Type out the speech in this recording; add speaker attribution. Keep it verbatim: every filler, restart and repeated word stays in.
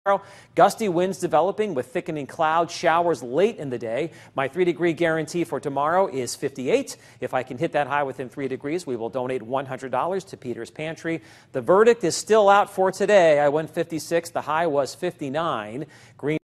Speaker 1: Gusty winds developing with thickening cloud showers late in the day. My three degree guarantee for tomorrow is fifty-eight. If I can hit that high within three degrees, we will donate one hundred dollars to Peter's Pantry. The verdict is still out for today. I won fifty-six. The high was fifty-nine. Green